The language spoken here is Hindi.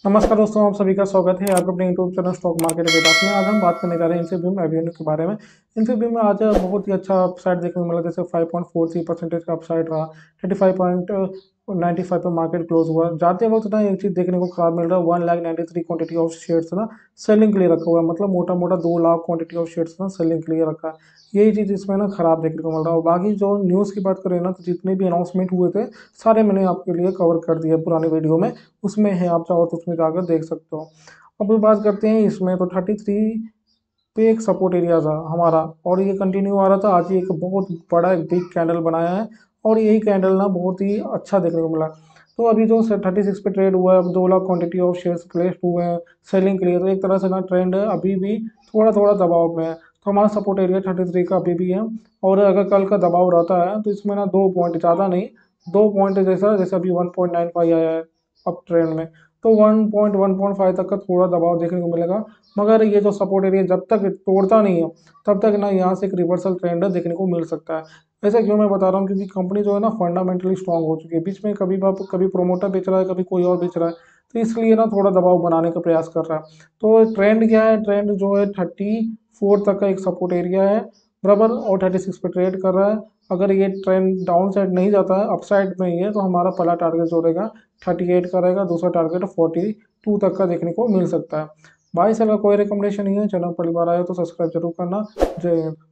नमस्कार दोस्तों, आप सभी का स्वागत है आपके अपने YouTube channel stock market Vedant में। आज हम बात करने जा रहे हैं इन्फीबीम एवेन्यू के बारे में। इन्फीबीम में आज बहुत ही अच्छा अपसाइड देखने को मिला, जैसे 5.43% का अपसाइड रहा। 35.95 पर मार्केट क्लोज हुआ। जाते वक्त ना एक चीज़ देखने को खराब मिल रहा है, 1,93 क्वांटिटी ऑफ शेयर्स ना सेलिंग के लिए रखा हुआ है। मतलब मोटा मोटा 2 लाख क्वांटिटी ऑफ शेयर्स ना सेलिंग के लिए रखा है। यही चीज़ इसमें ना खराब देखने को मिल रहा है। और बाकी जो न्यूज़ की बात करें ना, तो जितने भी अनाउंसमेंट हुए थे सारे मैंने आपके लिए कवर कर दिया पुरानी वीडियो में। उसमें है, आप चाहो तो उसमें जाकर देख सकते हो। अब बात करते हैं इसमें, तो 33 पे एक सपोर्ट एरिया था हमारा, और ये कंटिन्यू आ रहा था। आज ये एक बहुत बड़ा एक बिग कैंडल बनाया है, और यही कैंडल ना बहुत ही अच्छा देखने को मिला। तो अभी जो 36 पे ट्रेड हुआ है, अब 2 लाख क्वांटिटी ऑफ शेयर्स प्लेस्ड हुए हैं सेलिंग के लिए। तो एक तरह से ना ट्रेंड अभी भी थोड़ा थोड़ा दबाव में है। तो हमारा सपोर्ट एरिया 33 का अभी भी है। और अगर कल का दबाव रहता है तो इसमें ना 2 पॉइंट, ज़्यादा नहीं, 2 पॉइंट जैसा, जैसे अभी 1.95 आया है अप ट्रेंड में, तो 1.5 तक का थोड़ा दबाव देखने को मिलेगा। मगर ये जो सपोर्ट एरिया जब तक तोड़ता नहीं है, तब तक ना यहाँ से एक रिवर्सल ट्रेंड देखने को मिल सकता है। ऐसा क्यों मैं बता रहा हूँ, क्योंकि कंपनी जो है ना फंडामेंटली स्ट्रांग हो चुकी है। बीच में कभी प्रोमोटर बेच रहा है, कभी कोई और बेच रहा है, तो इसलिए ना थोड़ा दबाव बनाने का प्रयास कर रहा है। तो ट्रेंड क्या है, ट्रेंड जो है 34 तक का एक सपोर्ट एरिया है बराबर, और 36 पे ट्रेड कर रहा है। अगर ये ट्रेंड डाउन साइड नहीं जाता है, अप साइड में ही है, तो हमारा पहला टारगेट जो रहेगा 38 का रहेगा, दूसरा टारगेट 42 तक का देखने को मिल सकता है। भाई सर का कोई रिकमेंडेशन नहीं है, चैनल पहली बार आए तो सब्सक्राइब जरूर करना। जय हिंद।